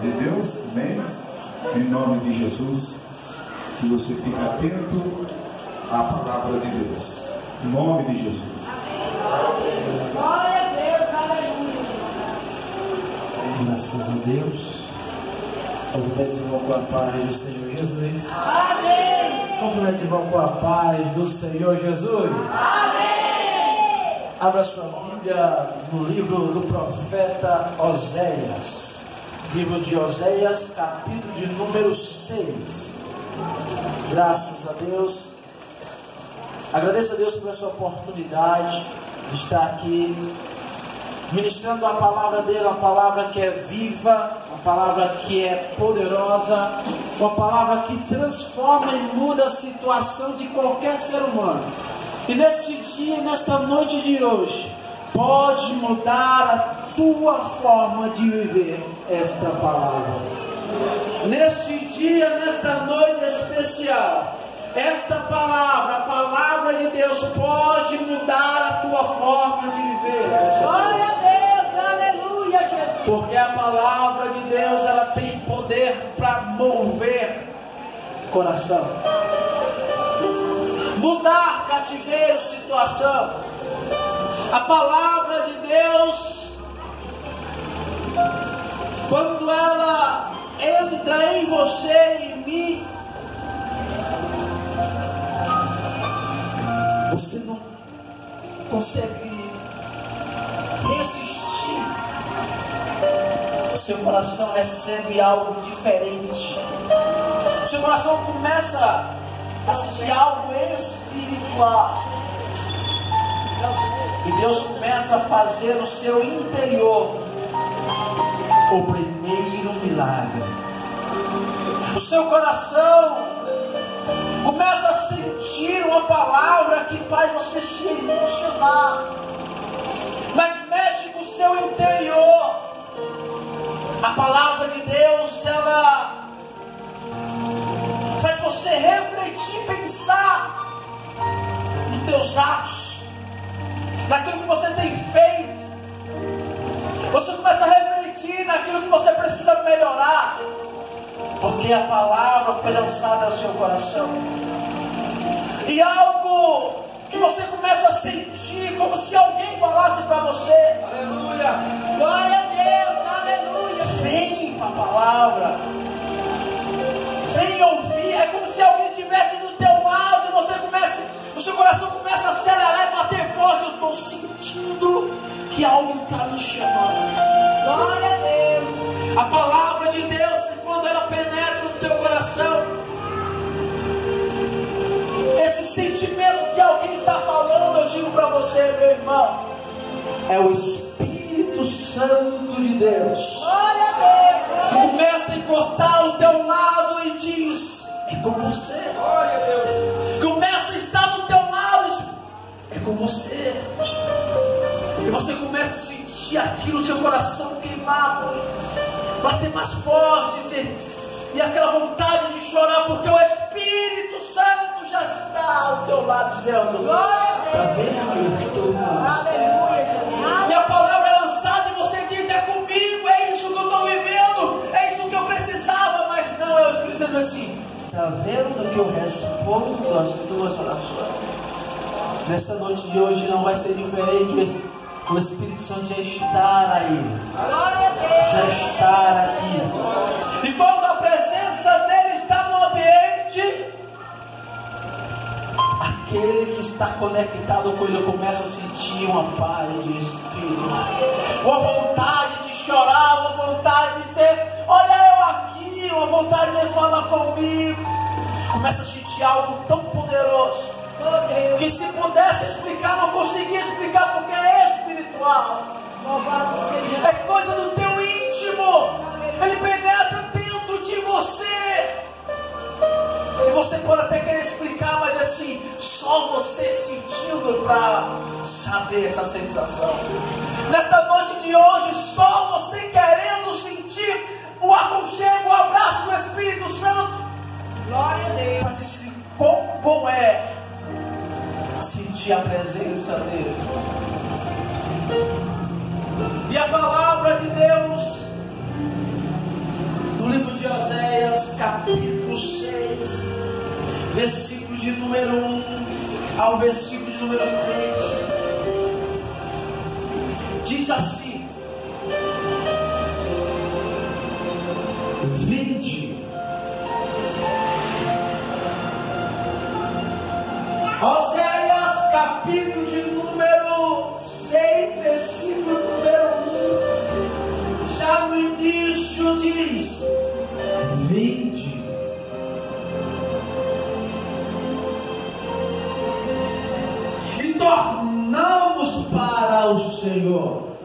de Deus, amém? Em nome de Jesus, que você fique atento à palavra de Deus, em nome de Jesus. Glória a Deus, aleluia. Graças a Deus. Cumprimente, irmão, com a paz do Senhor Jesus. Amém. Cumprimente, irmão, com a paz do Senhor Jesus. Amém. Abra sua Bíblia no livro do profeta Oséias. Livro de Oséias, capítulo de número 6. Graças a Deus. Agradeço a Deus por essa oportunidade de estar aqui ministrando a palavra dele, uma palavra que é viva, uma palavra que é poderosa, uma palavra que transforma e muda a situação de qualquer ser humano. E neste dia, nesta noite de hoje, pode mudar a tua forma de viver esta palavra. Neste dia, nesta noite especial, esta palavra, a palavra de Deus, pode mudar a tua forma de viver. Glória a Deus, aleluia, Jesus. Porque a palavra de Deus, ela tem poder para mover coração, mudar cativeiro, situação. A palavra de Deus, quando ela entra em você e em mim, você não consegue resistir. O seu coração recebe algo diferente. O seu coração começa a sentir algo espiritual. E Deus começa a fazer no seu interior o primeiro milagre. O seu coração começa a sentir uma palavra que faz você se emocionar, mas mexe com o seu interior. A palavra de Deus, ela faz você refletir, pensar nos teus atos, naquilo que você tem feito. Você começa a refletir naquilo que você precisa melhorar, porque a palavra foi lançada ao seu coração. E algo que você começa a sentir, como se alguém falasse para você. Aleluia. Glória a Deus, aleluia. Vem para a palavra. Vem ouvir. É como se alguém estivesse do teu lado e você começa, o seu coração começa a acelerar e bater forte. Eu estou sentindo que algo está me chamando. Glória a Deus. A palavra de Deus, quando ela penetra no teu coração, esse sentimento de alguém está falando, eu digo para você, meu irmão, é o Espírito Santo de Deus. Glória a Deus. Que começa a encostar ao teu lado e diz: é com você. Glória a Deus. Começa a estar do teu lado, é com você. E você começa a sentir aquilo, seu coração queimado, bater mais forte, e aquela vontade de chorar, porque o Espírito Santo já está ao teu lado, dizendo: Glória a Deus. está vendo que eu estou com você? Aleluia, Jesus. E a palavra é lançada e você diz: é comigo, é isso que eu estou vivendo, é isso que eu precisava. Mas não, é o Espírito Santo assim: está vendo que eu respondo as tuas orações? Nesta noite de hoje não vai ser diferente. O Espírito Santo já está aí. Glória a Deus. Já está aqui. E quando a presença dele está no ambiente, aquele que está conectado com ele começa a sentir uma paz de espírito, uma vontade de chorar, uma vontade de dizer: olha eu aqui, uma vontade de dizer: fala comigo. Começa a sentir algo tão poderoso que, se pudesse explicar, não conseguia explicar, porque é espiritual. Louvado seja. É coisa do teu íntimo. Ele penetra dentro de você. E você pode até querer explicar, mas assim, só você sentindo para saber essa sensação. Nesta noite de hoje, só você querendo sentir o aconchego, o abraço do Espírito Santo, Glória a Deus. para dizer quão bom é sentir a presença dele. E a palavra de Deus versículo de número 1 ao versículo de número 3, diz assim: vinde, Oséias capítulo de número 6, versículo número 1, já no início diz: vinde, e tornamos para o Senhor,